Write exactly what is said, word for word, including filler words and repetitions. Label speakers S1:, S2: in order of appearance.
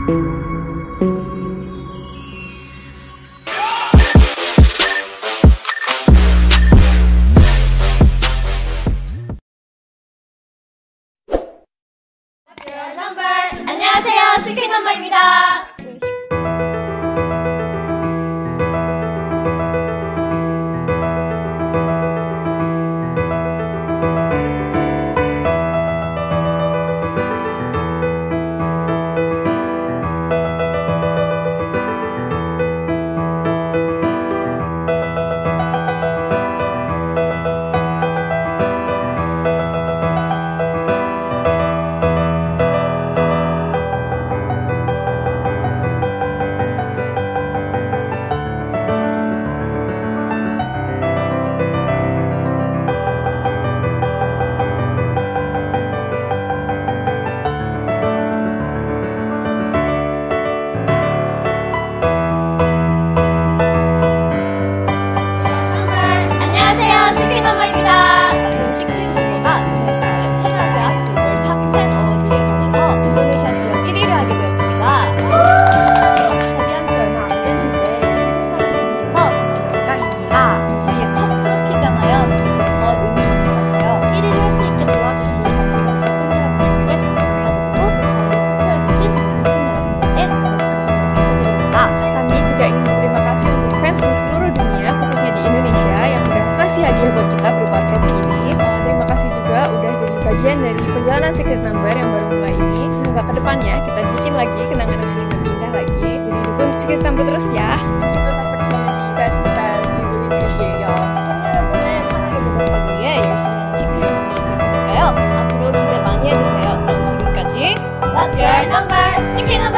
S1: 안녕하세요, 시크릿 넘버입니다. 저희 시크릿 넘버가 이천십사 텐 아시아 글로벌 탑 텐 어워즈 예선에서 인도네시아 지역 일 위를 하게 되었습니다. 데뷔한 지 얼마 안 됐는데 한국말을 보면서 정말 영광입니다. 저희의 첫 트로피잖아요. 그래서 더 의미 있는 것 같아요.
S2: 일 위를 할 수 있게 도와주신 인도네시아 팬 여러분들께 정말 감사드리고, 저희를 투표해주신 팬 여러분들께 정말 진심으로 감사드립니다.
S3: Kami juga ingin berterima kasih untuk fans di seluruh dunia, khususnya di Indonesia, yang udah ngasih hadiah buat kita berupa trofi ini. Uh, terima kasih juga udah jadi bagian dari perjalanan Secret Number yang baru mulai ini. Semoga kedepannya kita bikin lagi kenangan-kenangan yang lebih indah lagi. Jadi dukung Secret Number terus ya. Thank you for the opportunity, you guys are the best. We really appreciate y'all.
S1: 여러분의 사랑의 보답을 위해 열심히 하는 시크릿 넘버를 볼 테니까요. 앞으로 기대 많이 해주세요. 그럼 지금까지
S2: What's your number? 시크릿 넘버!